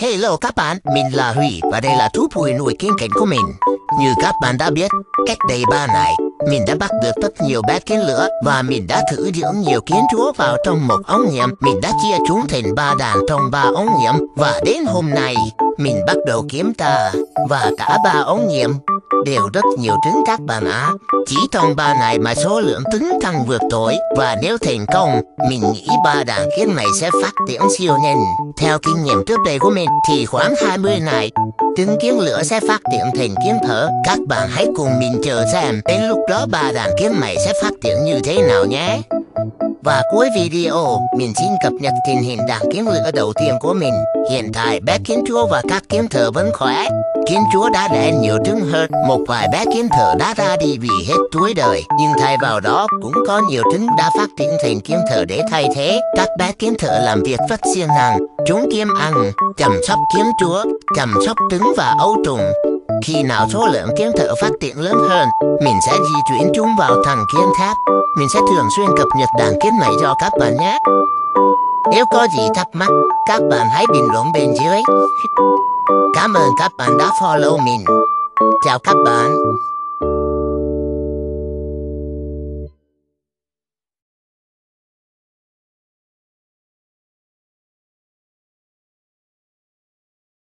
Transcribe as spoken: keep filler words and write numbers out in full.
Hello các bạn, mình là Huy và đây là thú vui nuôi kiến cảnh của mình. Như các bạn đã biết, cách đây ba ngày, mình đã bắt được rất nhiều bé kiến lửa và mình đã thử dưỡng nhiều kiến chúa vào trong một ống nghiệm. Mình đã chia chúng thành ba đàn trong ba ống nghiệm và đến hôm nay, mình bắt đầu kiểm tra và cả ba ống nghiệm đều rất nhiều trứng các bạn ạ. Chỉ trong ba ngày mà số lượng trứng tăng vượt trội và nếu thành công, mình nghĩ ba đàn kiến này sẽ phát triển siêu nhanh. Theo kinh nghiệm trước đây của mình thì khoảng hai mươi ngày, trứng kiến lửa sẽ phát triển thành kiến thở. Các bạn hãy cùng mình chờ xem đến lúc đó ba đàn kiến này sẽ phát triển như thế nào nhé. Và cuối video, mình xin cập nhật tình hình đàn kiến lửa đầu tiên của mình. Hiện tại bé kiến chúa và các kiến thợ vẫn khỏe. Kiến chúa đã đẻ nhiều trứng hơn, một vài bé kiến thợ đã ra đi vì hết tuổi đời. Nhưng thay vào đó cũng có nhiều trứng đã phát triển thành kiến thợ để thay thế. Các bé kiến thợ làm việc rất siêng năng. Chúng kiêm ăn, chăm sóc kiến chúa, chăm sóc trứng và ấu trùng. Khi nào số lượng kiến thợ phát triển lớn hơn, mình sẽ di chuyển chúng vào thằng kiến khác. Mình sẽ thường xuyên cập nhật đàn kiến này cho các bạn nhé. Nếu có gì thắc mắc, các bạn hãy bình luận bên dưới. Cảm ơn các bạn đã follow mình. Chào các bạn.